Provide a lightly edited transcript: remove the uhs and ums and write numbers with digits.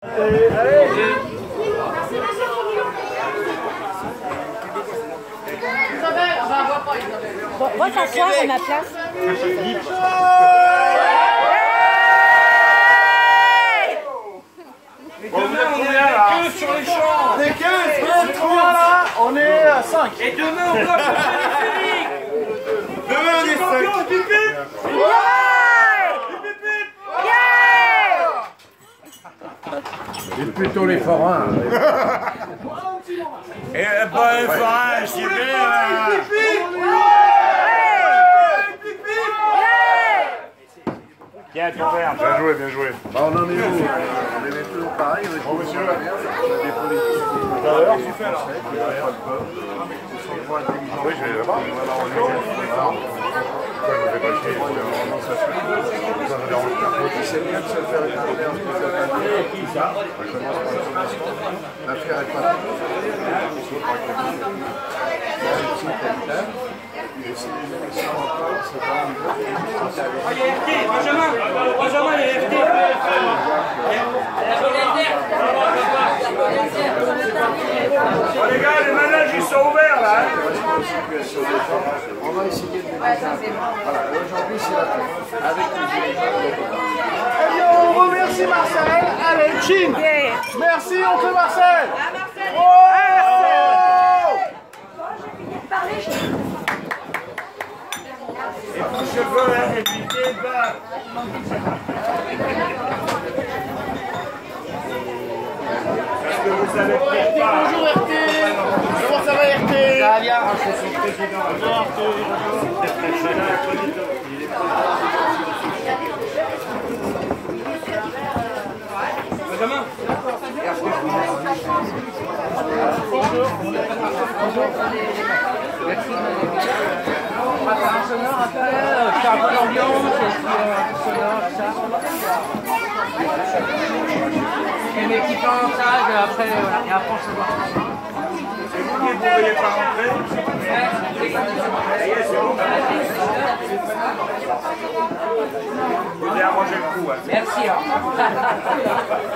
Bon, on va s'asseoir à ma place. Bon, demain, on est à 15 sur les champs. On est 15, là, on est à 5. Et demain, on va pour Félix. Demain, on est 5. C'est plutôt les forains. Et pas les forains, c'est bien. Bien, ton père. Bien joué, bien joué. Bah, on en est où? On est toujours pareil. Bon, monsieur. Des politiques. Tout à l'heure, tu fais là. Oui, je vais là-bas. Pourquoi je ne fais pas chier? Ça me dérange pas. C'est bien de se faire écouter un petit peu. Qui ça? L'affaire est pas et si ça encore, c'est pas un niveau. Il y a RT, Benjamin, il y a RT. Bon, les gars, les manèges, ils sont ouverts là. On va essayer de voilà, aujourd'hui c'est la fête. Avec Eh bien, on remercie Marcel. Allez, Chin. Merci, on fait Marcel. Oh, Et pour cheveux, évitez de battre. Parce que vous savez peut-être pas. bonjour RT. Comment ça va RT? Ça va bien. C'est son président. Benjamin. Bonjour. On va faire un sonore après, faire un peu l'ambiance, et puis sonore, ça. Et mes petits plans montage, après, voilà, et après on se voit. C'est vous qui ne pourriez pas rentrer. Ça y est, c'est bon. Vous avez arrangé le coup. Hein. Merci.